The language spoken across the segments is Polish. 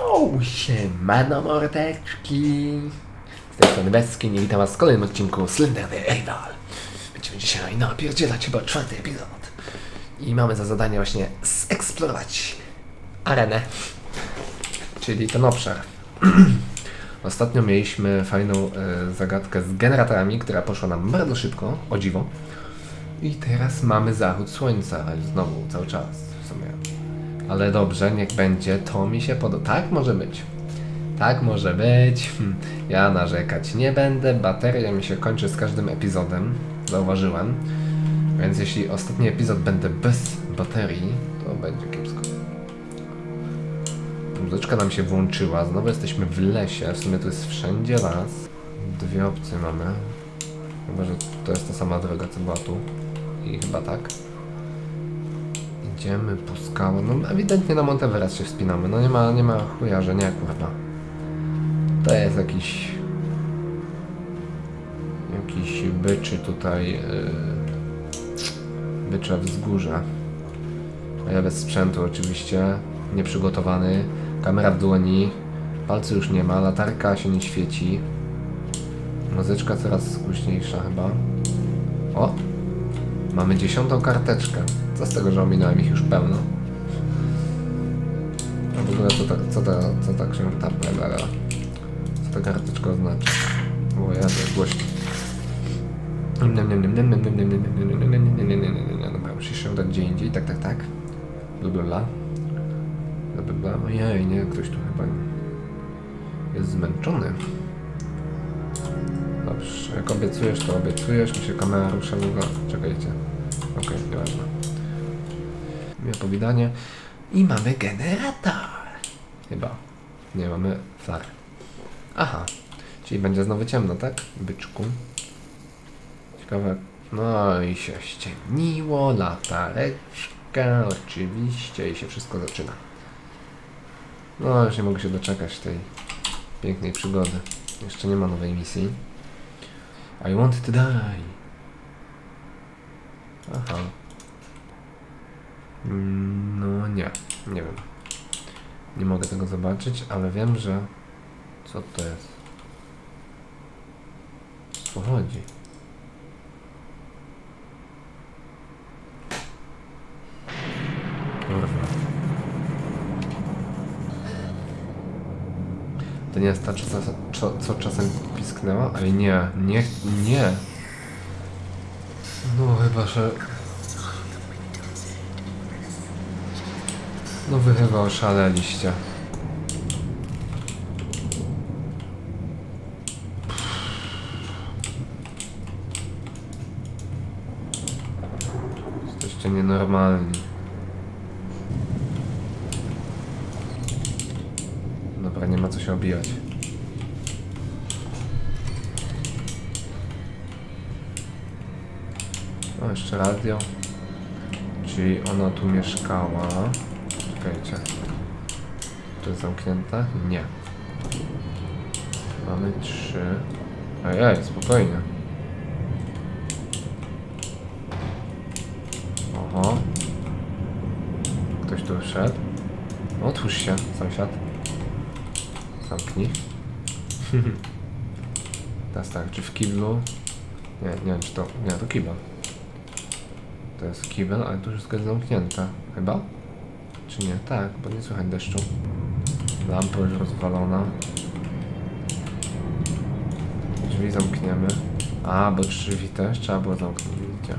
Siemano mordeczki! Z tej strony Beski, nie witam was w kolejnym odcinku Slenderny Rival. Będziemy dzisiaj napierdzielać chyba 4. epizod. I mamy za zadanie właśnie zeksplorować arenę, czyli ten obszar. Ostatnio mieliśmy fajną zagadkę z generatorami, która poszła nam bardzo szybko, o dziwo. I teraz mamy zachód słońca, znowu, cały czas w sumie. Ale dobrze, niech będzie, to mi się podoba. Tak może być. Tak może być. Ja narzekać nie będę, bateria mi się kończy z każdym epizodem, zauważyłem. Więc jeśli ostatni epizod będę bez baterii, to będzie kiepsko. Muzyczka nam się włączyła, znowu jesteśmy w lesie, w sumie to jest wszędzie las. 2 opcje mamy. Chyba, że to jest ta sama droga, co była tu. I chyba tak. Idziemy po skałę. No ewidentnie na Monteveres się wspinamy. No nie ma chuja, że nie, kurwa. To jest jakiś byczy tutaj bycze wzgórze. A ja bez sprzętu oczywiście, nieprzygotowany. Kamera w dłoni, palcy już nie ma, latarka się nie świeci. Muzyczka coraz głośniejsza chyba. O! Mamy 10. karteczkę. Co z tego, że ominąłem ich już pełno? A w ogóle co ta książka? Co ta karteczka oznacza? O, ja to głośno. Dobra, musisz się udać gdzie indziej. Tak. Blablabla. Ojej, nie, ktoś tu chyba jest zmęczony. Dobrze, jak obiecujesz, to obiecujesz. Mi się kamera rusza w ogóle. Czekajcie. Okej, nieważne. Miałe powiadanie. I mamy generator. Chyba. Nie, mamy flar. Aha. Czyli będzie znowu ciemno, tak? Byczku. Ciekawe. No i się ściemniło. Latareczka. Oczywiście. I się wszystko zaczyna. No, już nie mogę się doczekać tej pięknej przygody. Jeszcze nie ma nowej misji. I want to die. Aha. No nie wiem. Nie mogę tego zobaczyć, ale wiem, że... Co to jest? Co chodzi? Kurwa. To nie jest ta, co czasem pisknęła? Ale nie. No chyba, że... No wy chyba oszaleliście. Jesteście nienormalni. Dobra, nie ma co się obijać. O, jeszcze radio. Czyli ona tu mieszkała. Czekajcie. To jest zamknięte? Nie. Mamy 3. Ej, spokojnie. Oho. Ktoś tu wszedł. Otwórz się, sąsiad. Zamknij. Teraz tak, czy w kiblu? Nie wiem czy to... Nie, to kibel. To jest kibel, ale tu wszystko jest zamknięte. Chyba? Czy nie? Tak, bo nie słychać deszczu. Lampa już rozwalona. Drzwi zamkniemy. A, bo drzwi też trzeba było zamknąć, widzicie?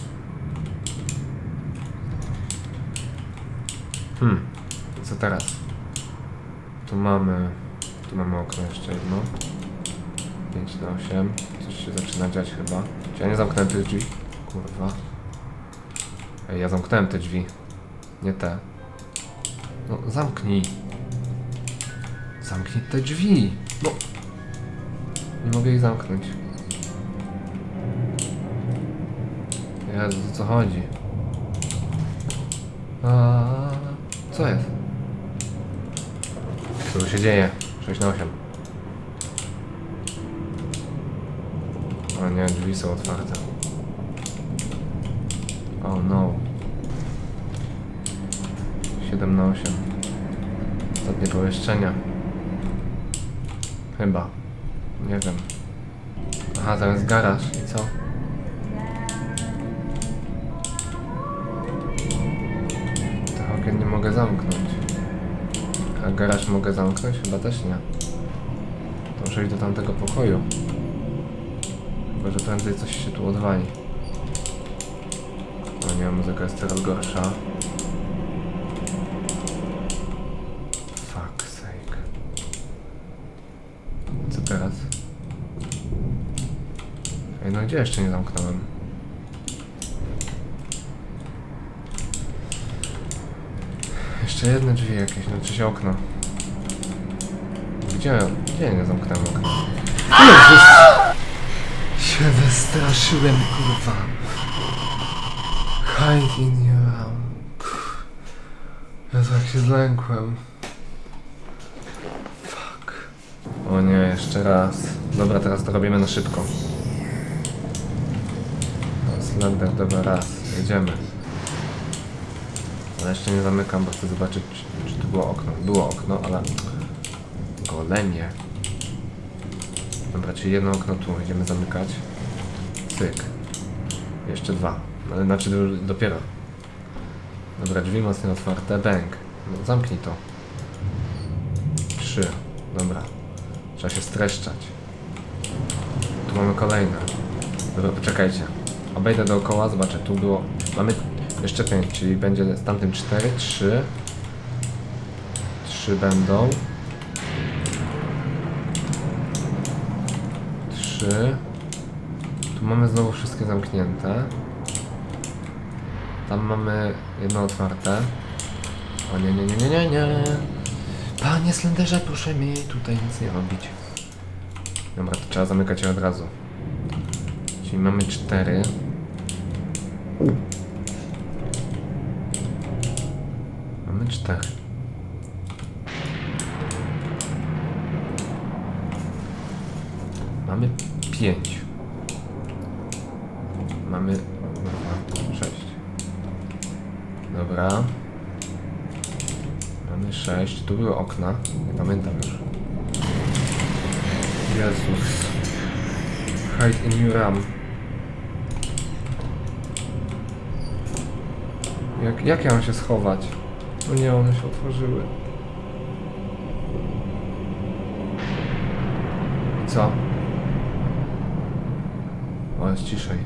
Co teraz? Tu mamy okno jeszcze jedno. 5 na 8. Coś się zaczyna dziać chyba. Czy ja nie zamknąłem tych drzwi? Kurwa. Ej, ja zamknąłem te drzwi. Nie te. No, zamknij. Zamknij te drzwi. No. Nie mogę ich zamknąć. Jezu, o co chodzi? Co jest? Co tu się dzieje? 6 na 8. O nie, drzwi są otwarte. Oh no. 7 na 8. Ostatnie pomieszczenia. Chyba. Nie wiem. Aha, tam jest garaż. I co? Tych okien nie mogę zamknąć. A garaż mogę zamknąć? Chyba też nie. To muszę iść do tamtego pokoju. Chyba, że prędzej coś się tu odwali. No nie, muzyka jest teraz gorsza. Fuck sake. Co teraz? Ej, no gdzie jeszcze nie zamknąłem? Jeszcze jedne drzwi jakieś, znaczy się okno. Gdzie nie zamknąłem okna? Jezus! Się wystraszyłem, kurwa. Hide in your arm. Jezu, jak się zlękłem. Fuck. O nie, jeszcze raz. Dobra, teraz to robimy na szybko. Slender, dobra, raz. Jedziemy. Ale jeszcze nie zamykam, bo chcę zobaczyć, czy tu było okno. Było okno, ale... Golenie. Dobra, czyli jedno okno tu. Będziemy zamykać. Cyk. Jeszcze dwa. Ale znaczy dopiero. Dobra, drzwi mocno otwarte. Bang. No, zamknij to. 3. Dobra. Trzeba się streszczać. Tu mamy kolejne. Dobra, poczekajcie. Obejdę dookoła, zobaczę. Tu było... Mamy jeszcze 5, czyli będzie z tamtym 4, 3. 3 będą. 3. Tu mamy znowu wszystkie zamknięte. Tam mamy jedno otwarte. O nie, nie, nie, nie, nie, nie. Panie Slenderze, proszę mi tutaj nic nie robić. Dobra, to trzeba zamykać je od razu. Czyli mamy 4. Mamy 4. Mamy 5. Mamy 6. Dobra. Mamy 6. Tu były okna. Nie pamiętam już. Jezus. Hide in your ram. Jak ja mam się schować? No nie, one się otworzyły. I co? O, jest ciszej.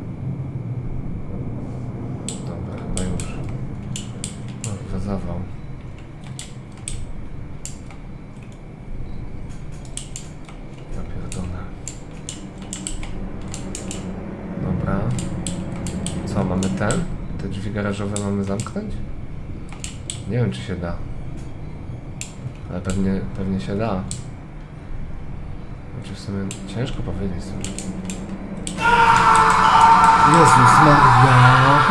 Dobra, chyba już. O, zawał. Ja pierdolę. Dobra. Co, mamy ten? Te drzwi garażowe mamy zamknąć? Nie wiem, czy się da. Ale pewnie się da. Znaczy w sumie ciężko powiedzieć sobie. Jezus Maria!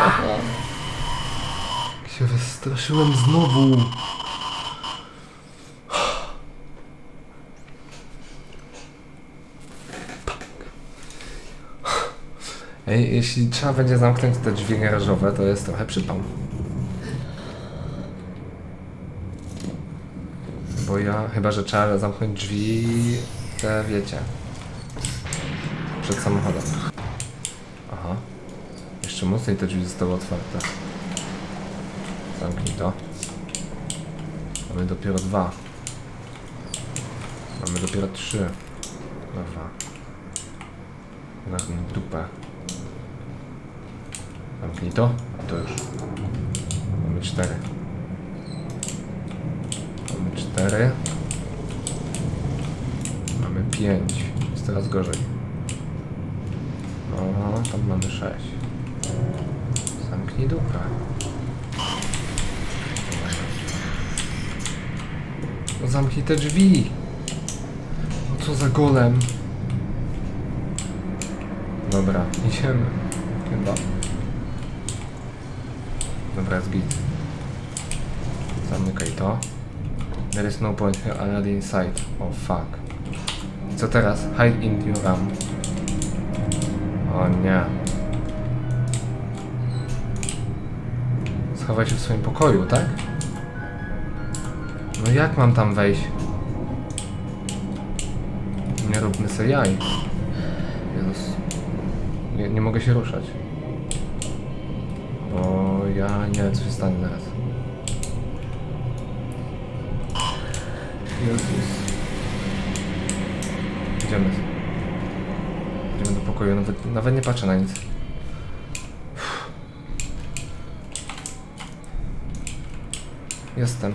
Jak się wystraszyłem znowu! Ej, jeśli trzeba będzie zamknąć te drzwi garażowe, to jest trochę przypał. Bo ja, chyba że trzeba zamknąć drzwi, te wiecie, przed samochodem. Aha. Jeszcze mocniej te drzwi zostały otwarte. Zamknij to. Mamy dopiero 2. Mamy dopiero 3. Dobra. Zamknij dupę. Zamknij to. A to już. Mamy 4. Mamy 4. Mamy 5. Jest teraz gorzej. No, tam mamy 6. Zamknij dupę. No zamknij te drzwi. No co za golem. Dobra, idziemy. Chyba. Dobra, jest git. Zamykaj to. There is no point here already inside. Oh fuck. I co teraz? Hide in your ram. O nie. Schowaj się w swoim pokoju, tak? No jak mam tam wejść? Nie róbmy sobie jaj. Jezus. Nie mogę się ruszać. Bo ja nie wiem, co się stanie teraz. Jezus. Idziemy. Idziemy do pokoju. Nawet nie patrzę na nic. Jestem.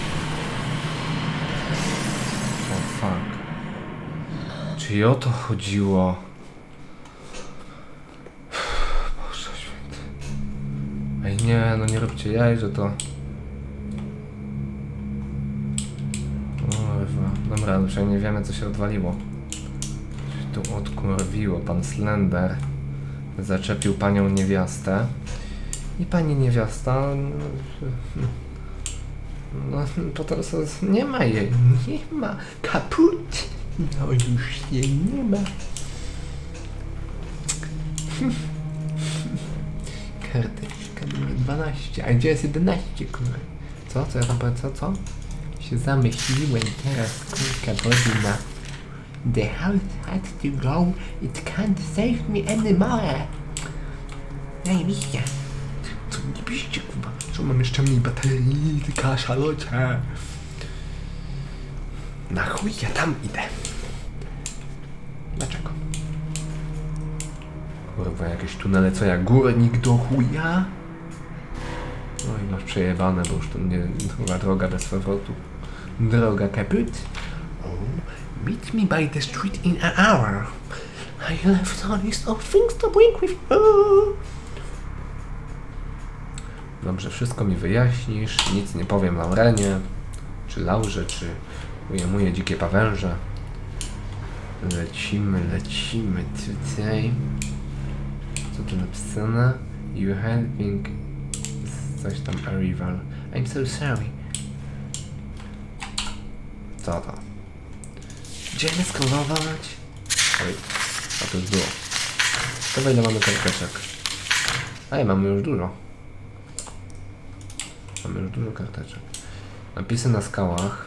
O fuck. Czyli o to chodziło. Boże święty. Ej nie, no nie róbcie jaj, że to... Kurwa. Dobra, no przynajmniej wiemy, co się odwaliło. Się tu odkurwiło. Pan Slender zaczepił panią niewiastę. I pani niewiasta... No, potem nie ma jej. Nie ma. Kaput. No już jej nie ma. Karteczka numer 12. A gdzie jest 11, kurwa? Co? Co ja tam powiem? Co? Się zamyśliłem teraz, kurka godzina. The house had to go. It can't save me anymore. Zajebiście. Co nie piszcie, kurwa? Co mam jeszcze mniej baterii? Ty kaszalocie. Na chuj ja tam idę. Dlaczego? Kurwa, jakieś tunele, co ja górnik do chuja? No i masz przejebane, bo już to nie chyba droga bez powrotu. Droga kaput. Oh, meet me by the street in an hour. I left a list of things to bring with you. Dobrze, wszystko mi wyjaśnisz, nic nie powiem Laurenie, czy Laurze, czy ujmuję dzikie pawęże. Lecimy tutaj. Co tu napisane? You helping... coś tam, a rival. I'm so sorry. Co to? Idziemy skolować? Oj, a to już było. To ile mamy karteczek? Ej, mamy już dużo. Mamy już dużo karteczek. Napisy na skałach.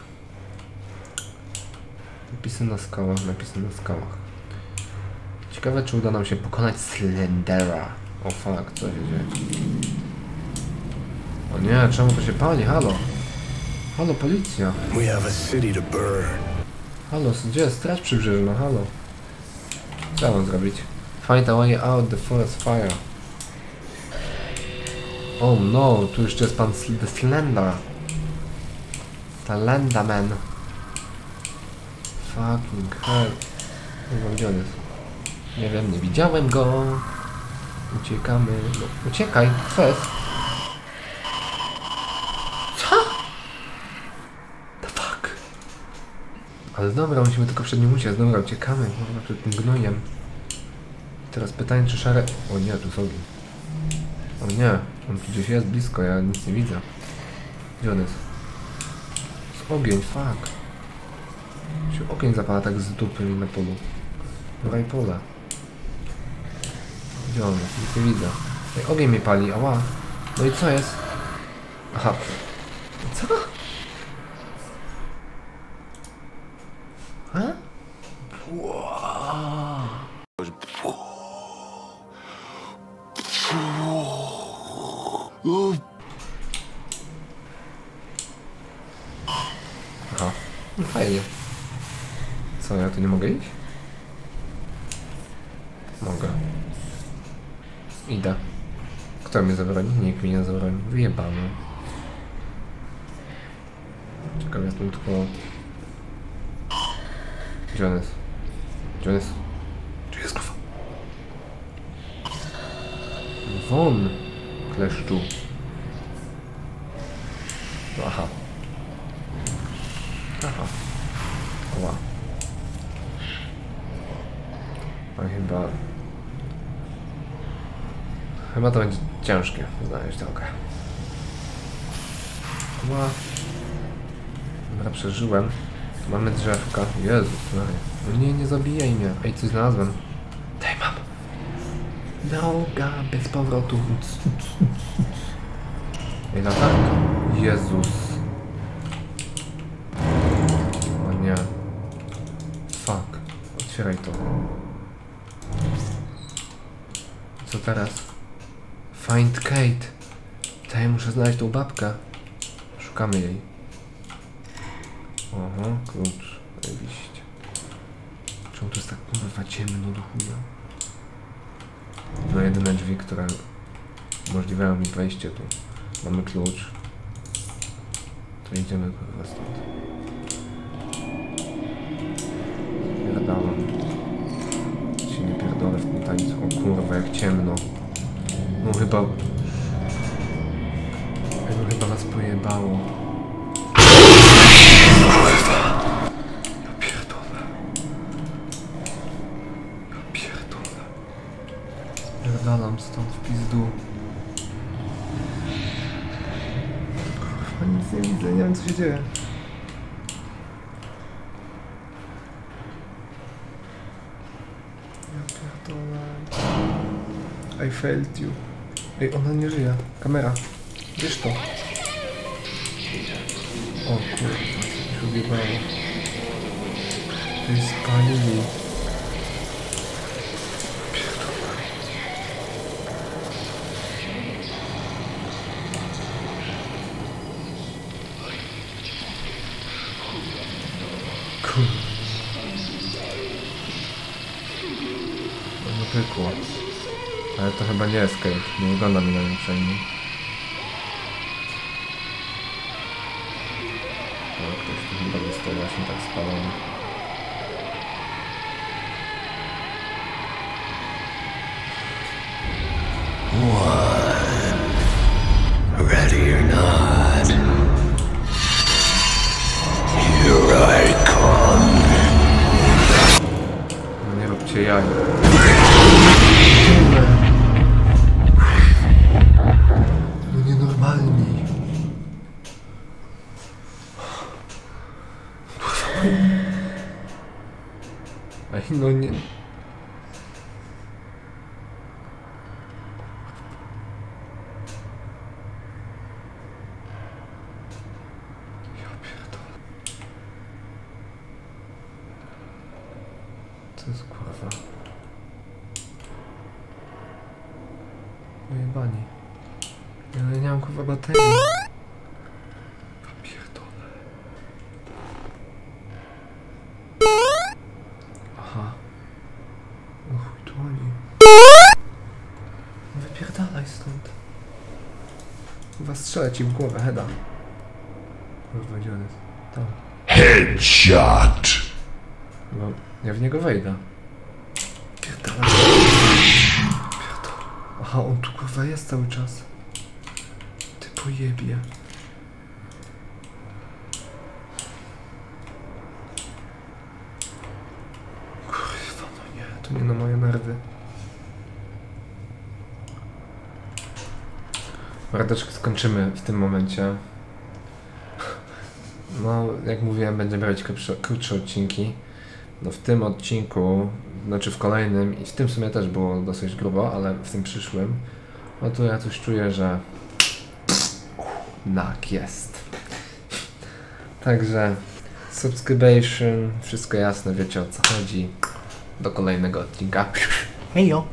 Napisy na skałach. Ciekawe, czy uda nam się pokonać Slendera. O fuck, co się dzieje? O nie, czemu to się pali? Halo? Halo, policja. We have a city to burn. Halo, gdzie jest straż przybrzeżna? Halo? Co ja mam zrobić? Find a way out the forest fire. Oh no, tu jeszcze jest pan The Slender. Slenderman. Fucking hell. Gdzie on jest? Nie wiem, nie widziałem go. Uciekamy. No, uciekaj, co jest? Co? The fuck? Ale dobra, musimy tylko przed nim uciec. Dobra, uciekamy. Dobra, przed tym gnojem. Teraz pytanie, czy szare... O nie, tu jest ogień. O nie, on tu gdzieś jest blisko, ja nic nie widzę. Gdzie on jest? Jest ogień, fuck. Się ogień zapala tak z dupy mi na polu. Raj pole. Gdzie on jest? Nic nie widzę. Ej, ogień mnie pali, ała. No i co jest? Aha. Co? Ha? Aha. No fajnie. Co, ja tu nie mogę iść? Mogę. Idę. Kto mnie zabroni? Nikt mnie nie zabroni. Wyjebany. Ciekawe, jestem tylko... Gdzie on jest? Gdzie on jest? Gdzie jest kurwa? Won! Kleszczu. No, aha. Aha. Ła. A chyba to będzie ciężkie znaleźć drogę. Ła. Dobra, przeżyłem. Tu mamy drzewka. Jezus Maria. No nie, nie zabijaj mnie. Ej, coś znalazłem. Daj, mam. Droga bez powrotu. Ej, latarka. Jezus. fuck? Otwieraj to. Co teraz? Find Kate. Tutaj muszę znaleźć tą babkę. Szukamy jej. Oho, klucz. Oczywiście. Czemu to jest tak kurwa ciemno do chuja? No jedyne drzwi, które umożliwiają mi wejście tu. Mamy klucz. To idziemy kurwa stąd. Pierdalam. Się nie pierdolę w tym tańcu. O kurwa, jak ciemno. No chyba was pojebało. Kurwa. Ja pierdolę. Ja pierdolę. Pierdalam stąd w pizdu. Kurwa, nic nie widzę, nie wiem co się dzieje. Ja pierdolę. I failed you. Ej, ona nie żyje. Kamera. Wiesz to. O kurwa, się odjebało. To jest spalili. Kurwa. No pykło. Ale to chyba nie jest Kate. Nie wygląda mi na nim przynajmniej. O, ktoś tu chyba został właśnie tak spalony. Ready or not, here I come. No nie róbcie jaj. No nienormalni. Ej, no nie. Ja pierdolę. Co jest kurwa? Pojebani. Ja nie mam kurwa baterii. Ja pierdolę. Aha. O chuj tu oni. No wypierdalaj stąd. Chyba strzelę ci w głowę, Heda. Kurwa, gdzie on jest? Tam. Headshot. Chyba ja w niego wejdę. Pierdolę. Aha, on tu kurwa jest cały czas. Ty pojebie. Kurwa, no nie, to nie na moje nerwy. Mordeczki skończymy w tym momencie. No, jak mówiłem, będziemy robić krótsze odcinki. No w tym odcinku, znaczy w kolejnym i w tym w sumie też było dosyć grubo, ale w tym przyszłym, no to ja coś czuję, że nak jest. Także subscription, wszystko jasne, wiecie o co chodzi. Do kolejnego odcinka. Hejo!